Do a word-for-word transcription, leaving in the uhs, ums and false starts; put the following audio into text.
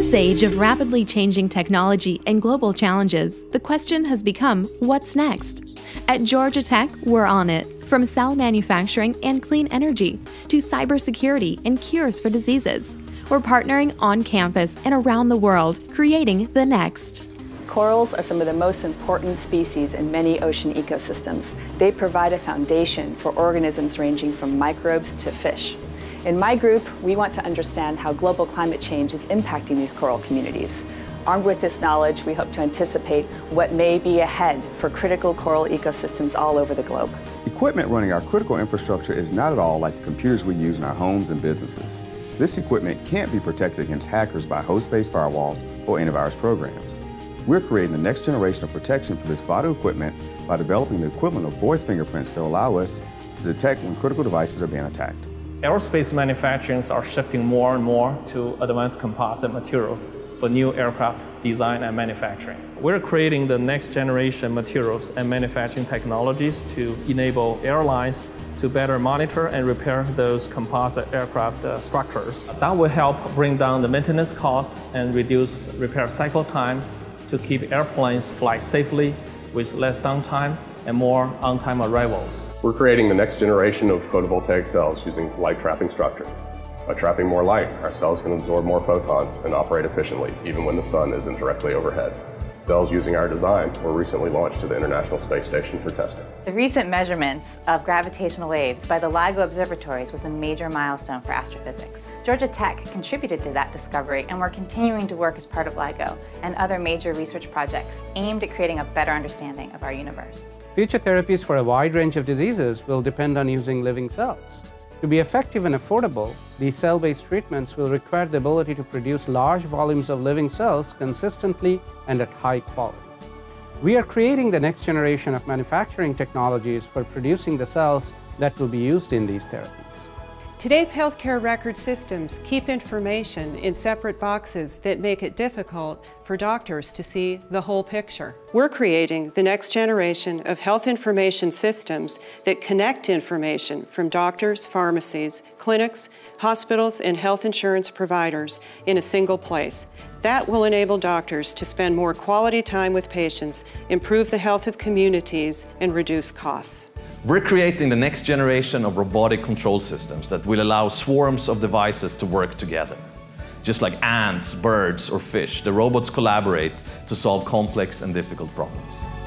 this age of rapidly changing technology and global challenges, the question has become, what's next? At Georgia Tech, we're on it. From cell manufacturing and clean energy to cybersecurity and cures for diseases. We're partnering on campus and around the world, creating the next. Corals are some of the most important species in many ocean ecosystems. They provide a foundation for organisms ranging from microbes to fish. In my group, we want to understand how global climate change is impacting these coral communities. Armed with this knowledge, we hope to anticipate what may be ahead for critical coral ecosystems all over the globe. Equipment running our critical infrastructure is not at all like the computers we use in our homes and businesses. This equipment can't be protected against hackers by host-based firewalls or antivirus programs. We're creating the next generation of protection for this vital equipment by developing the equivalent of voice fingerprints that allow us to detect when critical devices are being attacked. Aerospace manufacturers are shifting more and more to advanced composite materials for new aircraft design and manufacturing. We're creating the next generation materials and manufacturing technologies to enable airlines to better monitor and repair those composite aircraft uh, structures. That will help bring down the maintenance cost and reduce repair cycle time to keep airplanes fly safely with less downtime and more on-time arrivals. We're creating the next generation of photovoltaic cells using light trapping structure. By trapping more light, our cells can absorb more photons and operate efficiently, even when the sun isn't directly overhead. Cells using our design were recently launched to the International Space Station for testing. The recent measurements of gravitational waves by the LIGO observatories was a major milestone for astrophysics. Georgia Tech contributed to that discovery, and we're continuing to work as part of LIGO and other major research projects aimed at creating a better understanding of our universe. Future therapies for a wide range of diseases will depend on using living cells. To be effective and affordable, these cell-based treatments will require the ability to produce large volumes of living cells consistently and at high quality. We are creating the next generation of manufacturing technologies for producing the cells that will be used in these therapies. Today's healthcare record systems keep information in separate boxes that make it difficult for doctors to see the whole picture. We're creating the next generation of health information systems that connect information from doctors, pharmacies, clinics, hospitals, and health insurance providers in a single place. That will enable doctors to spend more quality time with patients, improve the health of communities, and reduce costs. We're creating the next generation of robotic control systems that will allow swarms of devices to work together. Just like ants, birds, or fish, the robots collaborate to solve complex and difficult problems.